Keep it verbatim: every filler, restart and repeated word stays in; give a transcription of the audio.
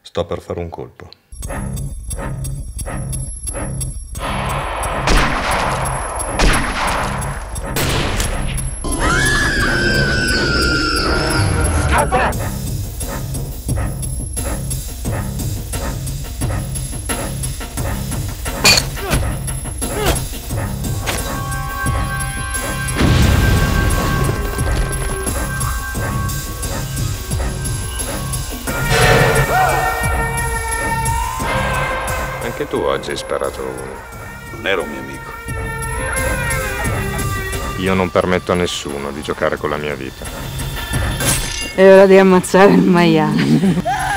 Sto per fare un colpo. Scappa! Anche tu oggi hai sparato uno. Non era un mio amico. Io non permetto a nessuno di giocare con la mia vita. È ora di ammazzare il maiale.